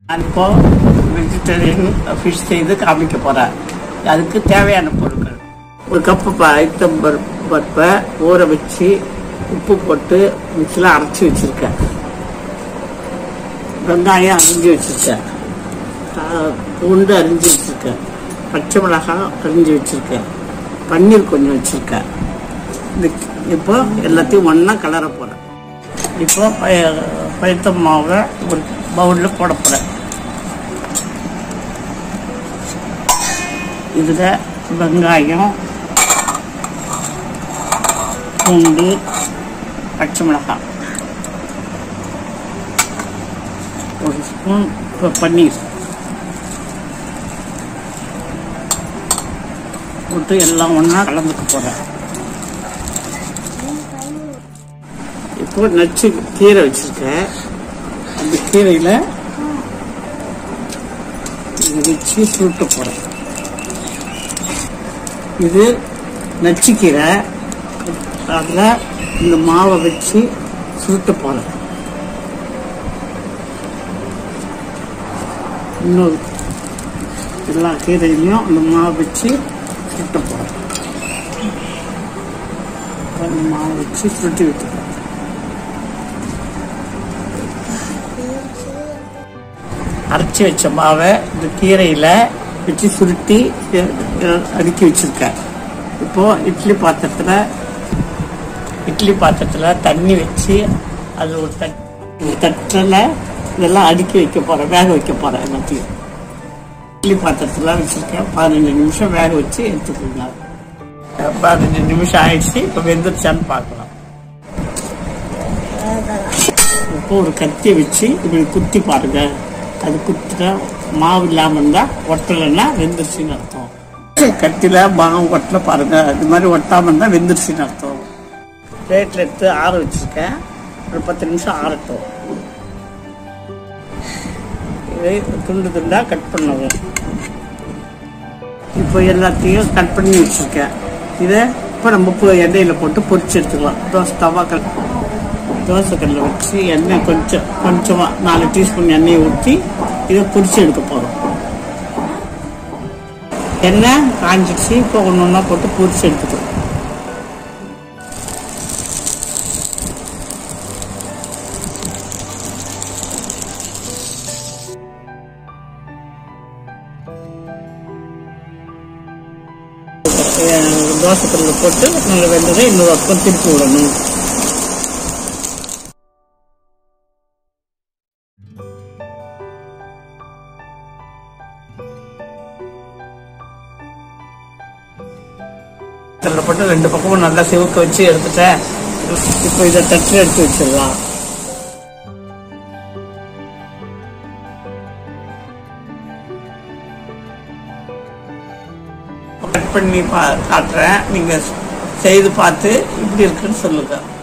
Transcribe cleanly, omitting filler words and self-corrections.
நான் இப்போ vegetarian fish செய்து காமிக்க போகிறேன். அதுக்கு தேவையான பொருட்கள்: ஒரு கப்பு ஐட்டம் பருப்பை ஊற வச்சு உப்பு போட்டு மிக்சியில் அரைச்சி வச்சுருக்கேன். வெங்காயம் அரிஞ்சு வச்சுருக்கேன். பூண்டு அரிஞ்சு வச்சுருக்கேன். பச்சை மிளகாய் அரிஞ்சு வச்சுருக்கேன். பன்னீர் கொஞ்சம் வச்சுருக்கேன். இப்போ எல்லாத்தையும் ஒன்றா கலர போகிறேன். இப்போ பைத்த மாவை ஒரு பவுலில் போட போகிறேன். இதில் வெங்காயம், பூண்டு, பச்சை மிளகாய், ஒரு ஸ்பூன் பன்னீர் போட்டு எல்லாம் ஒன்றா கலந்துக்க போகிறேன். இப்போ நச்சு கீரை வச்சுருக்கேன். அந்த கீரையில் இதை வச்சு சுருட்ட போகிறேன். இது நச்சுக்கீரை. அதில் இந்த மாவை வச்சு சுருட்ட போகிறேன். இன்னொரு எல்லா கீரையிலையும் அந்த மாவை வச்சு சுருட்ட போகிறேன். அந்த மாவை வச்சு சுருட்டி விட்டுறேன். அரைச்சி வச்ச மாவை இந்த கீரையில் வச்சு சுருட்டி அடுக்கி வச்சுருக்கேன். இப்போது இட்லி பாத்திரத்தில் தண்ணி வச்சு அது ஒரு தட்டில் இதெல்லாம் அடுக்கி வைக்க போகிறேன், வேக வைக்க போகிறேன். எல்லாத்தையும் இட்லி பாத்திரத்தில் வச்சுருக்கேன். 15 நிமிஷம் வேக வச்சு எடுத்துக்கலாம். 15 நிமிஷம் ஆயிடுச்சு. இப்போ வெந்துருச்சான்னு பார்க்கலாம். இப்போ ஒரு கத்தியை வச்சு இப்படி குத்தி பாருங்க. அது குத்திட்டா மாவு இல்லாமல் இருந்தால் ஒட்டலைன்னா வெந்துருச்சுன்னு அர்த்தம். கத்தியில் மாவு ஒட்டலை பாருங்க. அது மாதிரி ஒட்டாமல் இருந்தால் வெந்துருச்சுன்னு அர்த்தம். பிளேட்டில் எடுத்து ஆற வச்சுருக்கேன். ஒரு 10 நிமிஷம் ஆறட்டும். இதை துண்டு துண்டாக கட் பண்ணவும். இப்போ எல்லாத்தையும் கட் பண்ணி வச்சுருக்கேன். இதை இப்போ நம்ம எண்ணெயில் போட்டு பொரிச்சு எடுத்துக்கலாம். தோசைக்கல்லில் வச்சு எண்ணெய் கொஞ்சமாக 4 டீஸ்பூன் எண்ணெயை ஊற்றி இதை பொரிச்சு எடுக்க போகிறோம். எண்ணெய் காஞ்சிடுச்சு. இப்போ ஒன்று ஒன்றா போட்டு பொரிச்சு எடுத்துக்கிறோம். தோசைக்கல்லில் போட்டு நல்லா வெந்ததை இன்னொரு பக்கம் திருப்பி விடணும். போட்டு 2 பக்கமும் நல்லா சிவக்க வச்சு எடுத்துட்டேன். இப்போ இதை தட்டில் எடுத்து வச்சிடலாம். கட் பண்ணி காட்டுறேன். நீங்கள் செய்து பார்த்து இப்படி இருக்குன்னு சொல்லுங்க.